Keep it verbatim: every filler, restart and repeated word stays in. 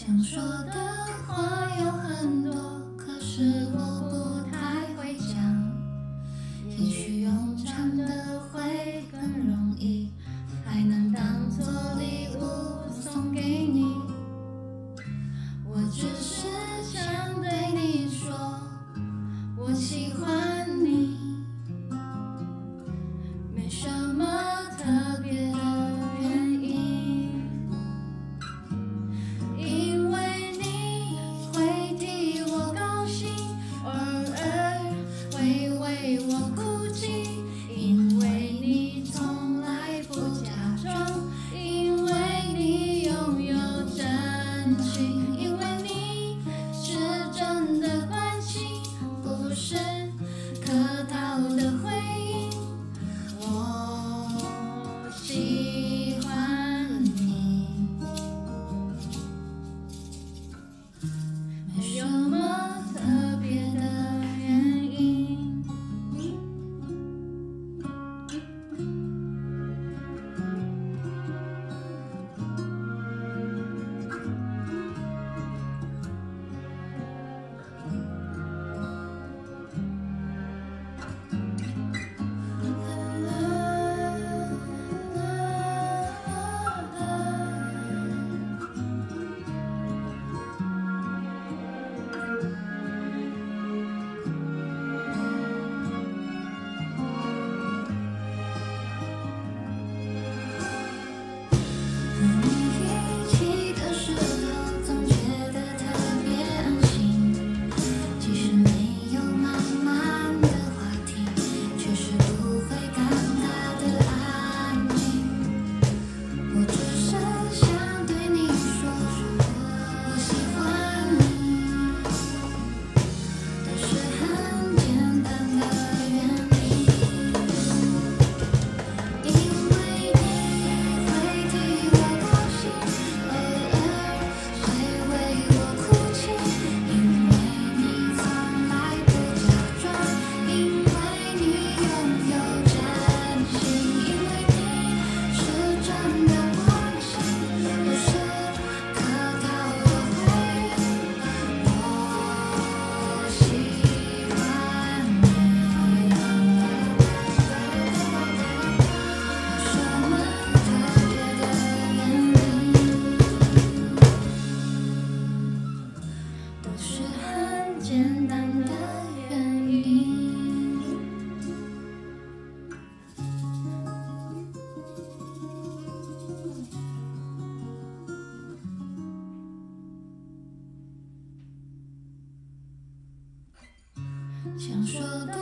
想说的话有很多，可是我不太会讲。也许用唱的会更容易，还能当作礼物送给你。我只是想对你说，我喜欢你，没什么特别的原因，因为你会替我高兴，偶尔会为我哭泣，因为你从来不假装，因为你拥有真情，因为你是真的关心，不是客套的回应。我喜欢你，没什么特别的原因。和你一起的时候，总觉得特别安心。即使没有满满的话题，却是不会尴尬的安静。我只是想对你说，我喜欢你，都是很简单的原理。因为你会替我高兴，偶尔会为我哭泣，因为你从来不假装，因为你拥有真心，因为你是真的关心，不是客套的回应。我喜欢你，没什么特别的原因，都是很简单的原因。想说的